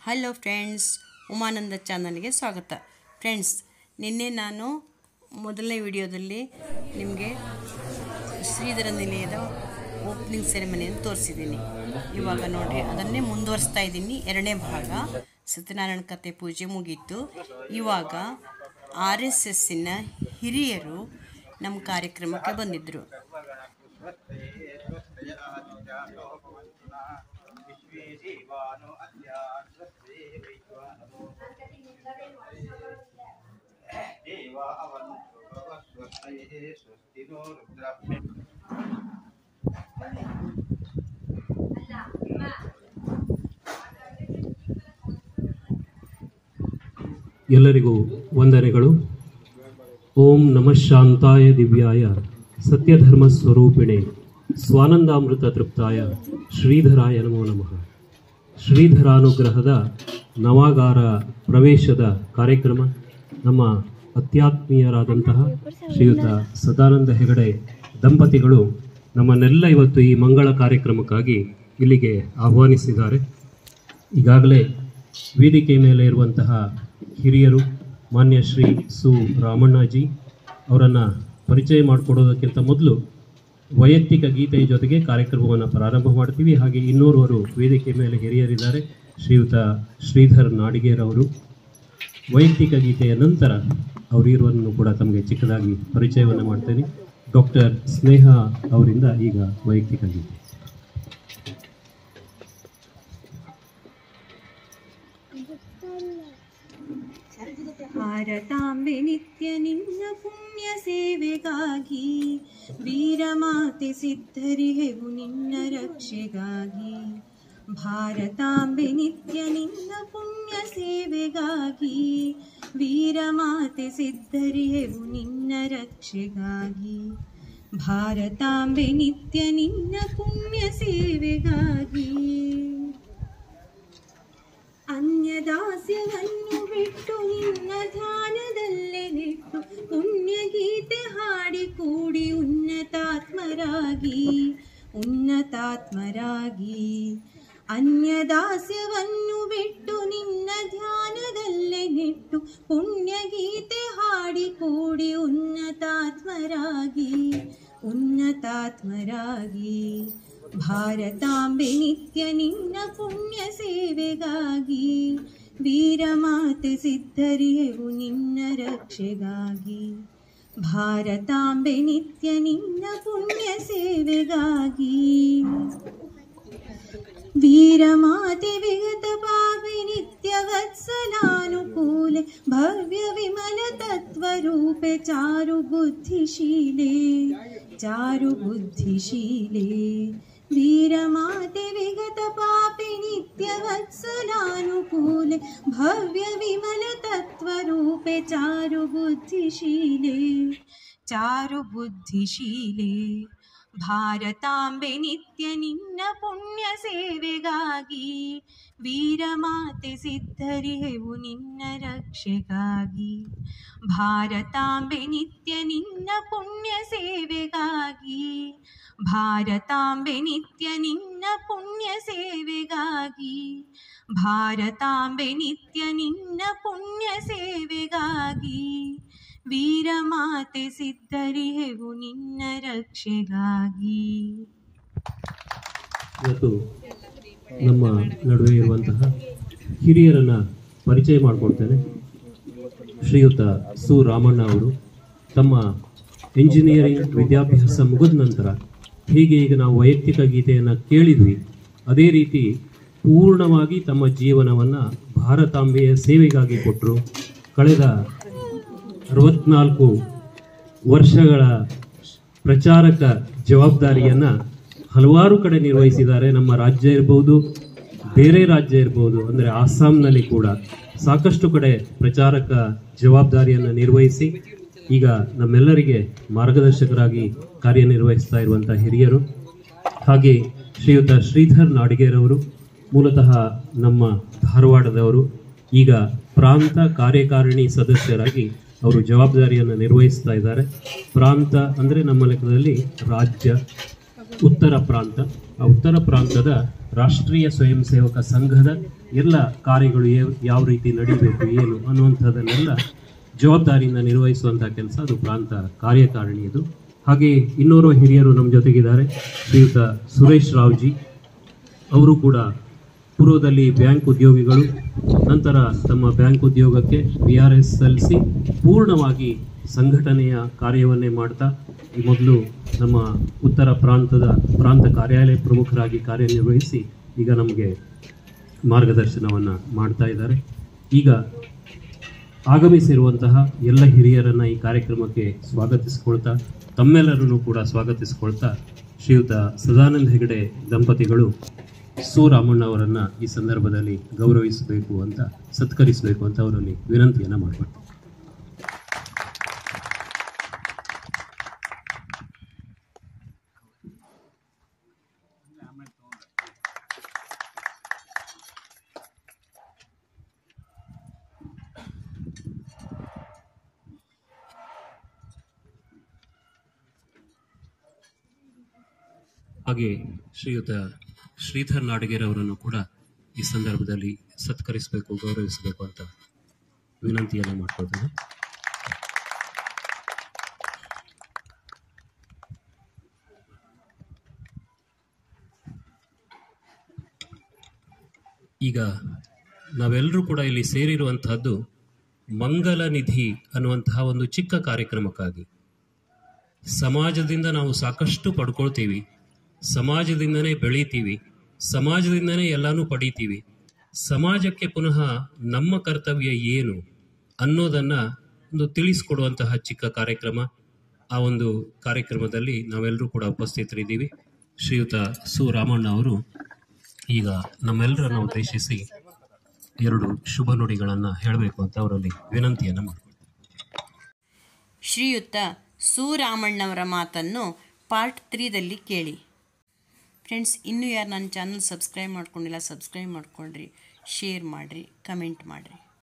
Hello friends, Umananda ಚಾನಲ್ಗೆ ಸ್ವಾಗತ. Friends, ನಿನ್ನೆ ನಾನು ಮೊದಲನೇ ವಿಡಿಯೋದಲ್ಲಿ ನಿಮಗೆ ಶ್ರೀಧರ ನಿಲಯದ ಓಪನಿಂಗ್ ಸೆರೆಮನಿಯನ್ನು ತೋರಿಸಿದ್ದೀನಿ. ಇವಾಗ ನೋಡಿರಿ, ಅದನ್ನೇ ಮುಂದುವರಿಸ್ತಾ ಇದ್ದೀನಿ. ಎರಡನೇ ಭಾಗ ಸತ್ಯನಾರಾಯಣ ಕಥೆ ಪೂಜೆ ಮುಗೀತು. ಇವಾಗ RSSನ ಹಿರಿಯರು ನಮ್ಮ ಕಾರ್ಯಕ್ರಮಕ್ಕೆ ಬಂದಿದ್ದರು. ಎಲ್ಲರಿಗೂ ವಂದನೆಗಳು. ಓಂ ನಮಃ ಶಾಂತಾಯ ದಿವ್ಯಾಯ ಸತ್ಯಧರ್ಮ ಸ್ವರೂಪಿಣೆ ಸ್ವಾನಂದಾಮೃತ ತೃಪ್ತಾಯ ಶ್ರೀಧರಾಯ ನಮೋ ನಮಃ. ಶ್ರೀಧರಾನುಗ್ರಹದ ನವಾಗಾರ ಪ್ರವೇಶದ ಕಾರ್ಯಕ್ರಮ ನಮ್ಮ ಅತ್ಯಾತ್ಮೀಯರಾದಂತಹ ಶ್ರೀಯುತ ಸದಾನಂದ ಹೆಗಡೆ ದಂಪತಿಗಳು ನಮ್ಮನ್ನೆಲ್ಲ ಇವತ್ತು ಈ ಮಂಗಳ ಕಾರ್ಯಕ್ರಮಕ್ಕಾಗಿ ಇಲ್ಲಿಗೆ ಆಹ್ವಾನಿಸಿದ್ದಾರೆ. ಈಗಾಗಲೇ ವೇದಿಕೆ ಮೇಲೆ ಇರುವಂತಹ ಹಿರಿಯರು ಮಾನ್ಯ ಶ್ರೀ ಸು ರಾಮಣ್ಣಜಿ ಅವರನ್ನು ಪರಿಚಯ ಮಾಡಿಕೊಡೋದಕ್ಕಿಂತ ಮೊದಲು ವೈಯಕ್ತಿಕ ಗೀತೆಯ ಜೊತೆಗೆ ಕಾರ್ಯಕ್ರಮವನ್ನು ಪ್ರಾರಂಭ ಮಾಡ್ತೀವಿ. ಹಾಗೆ ಇನ್ನೋರ್ವರು ವೇದಿಕೆ ಮೇಲೆ ಹಿರಿಯರಿದ್ದಾರೆ, ಶ್ರೀಯುತ ಶ್ರೀಧರ್ ನಾಡಿಗೇರ್ ಅವರು. ವೈಯಕ್ತಿಕ ಗೀತೆಯ ನಂತರ ಅವರಿರುವನ್ನು ಕೂಡ ತಮಗೆ ಚಿಕ್ಕದಾಗಿ ಪರಿಚಯವನ್ನು ಮಾಡ್ತೇನೆ. ಡಾಕ್ಟರ್ ಸ್ನೇಹ ಅವರಿಂದ ಈಗ ವೈಯಕ್ತಿಕ ಗೀತೆ. ಭಾರತಾಂಬೆ ನಿತ್ಯ ನಿನ್ನ ಪುಣ್ಯ ಸೇವೆಗಾಗಿ, ವೀರಮಾತೆ ಸಿದ್ಧರಿಹೆವು ನಿನ್ನ ರಕ್ಷೆಗಾಗಿ. ಭಾರತಾಂಬೆ ನಿತ್ಯ ನಿನ್ನ ಪುಣ್ಯ ಸೇವೆಗಾಗಿ, ವೀರಮಾತೆ ಸಿದ್ಧರಿಹೆವು ನಿನ್ನ ರಕ್ಷೆಗಾಗಿ. ಭಾರತಾಂಬೆ ನಿತ್ಯ ನಿನ್ನ ಪುಣ್ಯ ಸೇವೆಗಾಗಿ. ಅನ್ಯದಾಸ್ಯವನ್ನು ಬಿಟ್ಟು ನಿನ್ನ ಧ್ಯಾನದಲ್ಲೇ ನೆಟ್ಟು, ಪುಣ್ಯ ಗೀತೆ ಹಾಡಿ ಕೂಡಿ ಉನ್ನತಾತ್ಮರಾಗಿ ಉನ್ನತಾತ್ಮರಾಗಿ. ಅನ್ಯದಾಸ್ಯವನ್ನು ಬಿಟ್ಟು ನಿನ್ನ ಧ್ಯಾನದಲ್ಲೇ ನೆಟ್ಟು, ಪುಣ್ಯ ಗೀತೆ ಹಾಡಿ ಕೂಡಿ ಉನ್ನತಾತ್ಮರಾಗಿ ಉನ್ನತಾತ್ಮರಾಗಿ. ಭಾರತಾಂಬೆ ನಿತ್ಯ ನಿನ್ನ ಪುಣ್ಯ ಸೇವೆಗಾಗಿ, ವೀರಮಾತೆ ಸಿದ್ಧರಿಹೆವು ನಿನ್ನ ರಕ್ಷೆಗಾಗಿ. ಭಾರತಾಂಬೆ ನಿತ್ಯ ನಿನ್ನ ಪುಣ್ಯ ಸೇವೆಗಾಗಿ. ವೀರಮಾತೆ ವಿಗತ ಪಾಪಿ ನಿತ್ಯ ವತ್ಸಲಾನುಕೂಲೆ, ಭವ್ಯ ವಿಮಲ ತತ್ವರೂಪೆ ಚಾರು ಬುದ್ಧಿಶೀಲೆ ಚಾರು ಬುದ್ಧಿಶೀಲೆ. ವೀರಮಾತೆ ವಿಗತ ಪಾಪಿ ನಿತ್ಯ ವತ್ಸಲಾನುಕೂಲೆ, ಭವ್ಯ ವಿಮಲ ತತ್ವರೂಪೆ ಚಾರು ಬುದ್ಧಿಶೀಲೆ ಚಾರು ಬುದ್ಧಿಶೀಲೆ. ಭಾರತಾಂಬೆ ನಿತ್ಯ ನಿನ್ನ ಪುಣ್ಯ ಸೇವೆಗಾಗಿ, ವೀರಮಾತೆ ಸಿದ್ಧರಿಹೆವು ನಿನ್ನ ರಕ್ಷೆಗಾಗಿ. ಭಾರತಾಂಬೆ ನಿತ್ಯ ನಿನ್ನ ಪುಣ್ಯ ಸೇವೆಗಾಗಿ, ಭಾರತಾಂಬೆ ನಿತ್ಯ ನಿನ್ನ ಪುಣ್ಯ ಸೇವೆಗಾಗಿ. ಭಾರತಾಂಬೆ ನಿತ್ಯ ನಿನ್ನ ಪುಣ್ಯ ಸೇವೆಗಾಗಿ, ವೀರಮಾತೆ ಸಿದ್ಧರಿಹೆವು ನಿನ್ನ ರಕ್ಷೆಗಾಗಿ. ಇವತ್ತು ನಮ್ಮ ನಡುವೆ ಇರುವಂತಹ ಹಿರಿಯರನ್ನು ಪರಿಚಯ ಮಾಡಿಕೊಡ್ತೇನೆ. ಶ್ರೀಯುತ ಸು ರಾಮಣ್ಣ ಅವರು ತಮ್ಮ ಇಂಜಿನಿಯರಿಂಗ್ ವಿದ್ಯಾಭ್ಯಾಸ ಮುಗಿದ ನಂತರ ಹೀಗೆ ಈಗ ನಾವು ವೈಯಕ್ತಿಕ ಗೀತೆಯನ್ನು ಕೇಳಿದ್ವಿ, ಅದೇ ರೀತಿ ಪೂರ್ಣವಾಗಿ ತಮ್ಮ ಜೀವನವನ್ನು ಭಾರತಾಂಬೆಯ ಸೇವೆಗಾಗಿ ಕೊಟ್ಟರು. ಕಳೆದ 64 ವರ್ಷಗಳ ಪ್ರಚಾರಕ ಜವಾಬ್ದಾರಿಯನ್ನು ಹಲವಾರು ಕಡೆ ನಿರ್ವಹಿಸಿದ್ದಾರೆ. ನಮ್ಮ ರಾಜ್ಯ ಇರ್ಬೋದು, ಬೇರೆ ರಾಜ್ಯ ಇರ್ಬೋದು, ಅಂದರೆ ಆಸಾಂನಲ್ಲಿ ಕೂಡ ಸಾಕಷ್ಟು ಕಡೆ ಪ್ರಚಾರಕ ಜವಾಬ್ದಾರಿಯನ್ನು ನಿರ್ವಹಿಸಿ ಈಗ ನಮ್ಮೆಲ್ಲರಿಗೆ ಮಾರ್ಗದರ್ಶಕರಾಗಿ ಕಾರ್ಯನಿರ್ವಹಿಸ್ತಾ ಇರುವಂಥ ಹಿರಿಯರು. ಹಾಗೆ ಶ್ರೀಯುತ ಶ್ರೀಧರ್ ನಾಡಿಗೇರ್ ಅವರು ಮೂಲತಃ ನಮ್ಮ ಧಾರವಾಡದವರು. ಈಗ ಪ್ರಾಂತ ಕಾರ್ಯಕಾರಿಣಿ ಸದಸ್ಯರಾಗಿ ಅವರು ಜವಾಬ್ದಾರಿಯನ್ನು ನಿರ್ವಹಿಸ್ತಾ ಇದ್ದಾರೆ. ಪ್ರಾಂತ ಅಂದರೆ ನಮ್ಮ ಲೆಕ್ಕದಲ್ಲಿ ರಾಜ್ಯ, ಉತ್ತರ ಪ್ರಾಂತ. ಆ ಉತ್ತರ ಪ್ರಾಂತದ ರಾಷ್ಟ್ರೀಯ ಸ್ವಯಂ ಸೇವಕ ಸಂಘದ ಎಲ್ಲ ಕಾರ್ಯಗಳು ಯಾವ ರೀತಿ ನಡೀಬೇಕು ಏನು ಅನ್ನುವಂಥದ್ದನ್ನೆಲ್ಲ ಜವಾಬ್ದಾರಿಯಿಂದ ನಿರ್ವಹಿಸುವಂಥ ಕೆಲಸ ಅದು ಪ್ರಾಂತ ಕಾರ್ಯಕಾರಿಣಿ ಇದು. ಹಾಗೆ ಇನ್ನೋರ್ವ ಹಿರಿಯರು ನಮ್ಮ ಜೊತೆಗಿದ್ದಾರೆ, ಶ್ರೀಯುತ ಸುರೇಶ್ ರಾವ್ಜಿ. ಅವರು ಕೂಡ ಪೂರ್ವದಲ್ಲಿ ಬ್ಯಾಂಕ್ ಉದ್ಯೋಗಿಗಳು, ನಂತರ ತಮ್ಮ ಬ್ಯಾಂಕ್ ಉದ್ಯೋಗಕ್ಕೆ VRS ಸಲ್ಲಿಸಿ ಪೂರ್ಣವಾಗಿ ಸಂಘಟನೆಯ ಕಾರ್ಯವನ್ನೇ ಮಾಡ್ತಾ ಈ ಮೊದಲು ನಮ್ಮ ಉತ್ತರ ಪ್ರಾಂತ ಕಾರ್ಯಾಲಯ ಪ್ರಮುಖರಾಗಿ ಕಾರ್ಯನಿರ್ವಹಿಸಿ ಈಗ ನಮಗೆ ಮಾರ್ಗದರ್ಶನವನ್ನು ಮಾಡ್ತಾ ಇದ್ದಾರೆ. ಈಗ ಆಗಮಿಸಿರುವಂತಹ ಎಲ್ಲ ಹಿರಿಯರನ್ನು ಈ ಕಾರ್ಯಕ್ರಮಕ್ಕೆ ಸ್ವಾಗತಿಸಿಕೊಳ್ತಾ, ತಮ್ಮೆಲ್ಲರನ್ನು ಕೂಡ ಸ್ವಾಗತಿಸಿಕೊಳ್ತಾ, ಶ್ರೀಯುತ ಸದಾನಂದ ಹೆಗಡೆ ದಂಪತಿಗಳು ಸು ರಾಮಣ್ಣ ಅವರನ್ನು ಈ ಸಂದರ್ಭದಲ್ಲಿ ಗೌರವಿಸಬೇಕು ಅಂತ, ಸತ್ಕರಿಸಬೇಕು ಅಂತ ಅವರಲ್ಲಿ ವಿನಂತಿಯನ್ನು ಮಾಡಬೇಕು. ಹಾಗೆ ಶ್ರೀಯುತ ಶ್ರೀಧರ್ ನಾಡಗೇರ್ ಅವರನ್ನು ಕೂಡ ಈ ಸಂದರ್ಭದಲ್ಲಿ ಸತ್ಕರಿಸಬೇಕು, ಗೌರವಿಸಬೇಕು ಅಂತ ವಿನಂತಿಯನ್ನು ಮಾಡ್ಕೊಳ್ತೇನೆ. ಈಗ ನಾವೆಲ್ಲರೂ ಕೂಡ ಇಲ್ಲಿ ಸೇರಿರುವಂತಹದ್ದು ಮಂಗಲ ನಿಧಿ ಅನ್ನುವಂತಹ ಒಂದು ಚಿಕ್ಕ ಕಾರ್ಯಕ್ರಮಕ್ಕಾಗಿ. ಸಮಾಜದಿಂದ ನಾವು ಸಾಕಷ್ಟು ಪಡ್ಕೊಳ್ತೀವಿ, ಸಮಾಜದಿಂದನೇ ಬೆಳೀತೀವಿ, ಸಮಾಜದಿಂದನೇ ಎಲ್ಲಾನು ಪಡೀತೀವಿ. ಸಮಾಜಕ್ಕೆ ಪುನಃ ನಮ್ಮ ಕರ್ತವ್ಯ ಏನು ಅನ್ನೋದನ್ನು ಒಂದು ತಿಳಿಸ್ಕೊಡುವಂತಹ ಚಿಕ್ಕ ಕಾರ್ಯಕ್ರಮ. ಆ ಒಂದು ಕಾರ್ಯಕ್ರಮದಲ್ಲಿ ನಾವೆಲ್ಲರೂ ಕೂಡ ಉಪಸ್ಥಿತರಿದ್ದೀವಿ. ಶ್ರೀಯುತ ಸು ರಾಮಣ್ಣ ಅವರು ಈಗ ನಮ್ಮೆಲ್ಲರನ್ನು ಉದ್ದೇಶಿಸಿ 2 ಶುಭ ನುಡಿಗಳನ್ನು ಹೇಳಬೇಕು ಅಂತ ಅವರಲ್ಲಿ ವಿನಂತಿಯನ್ನು ಮಾಡ್ಕೊಳ್ತೀನಿ. ಶ್ರೀಯುತ ಸು ರಾಮಣ್ಣವರ ಮಾತನ್ನು ಪಾರ್ಟ್ 3ದಲ್ಲಿ ಕೇಳಿ. ಫ್ರೆಂಡ್ಸ್, ಇನ್ನೂ ಯಾರು ನನ್ನ ಚಾನಲ್ ಸಬ್ಸ್ಕ್ರೈಬ್ ಮಾಡ್ಕೊಂಡಿಲ್ಲ, ಸಬ್ಸ್ಕ್ರೈಬ್ ಮಾಡ್ಕೊಳ್ರಿ, ಶೇರ್ ಮಾಡಿರಿ, ಕಮೆಂಟ್ ಮಾಡಿರಿ.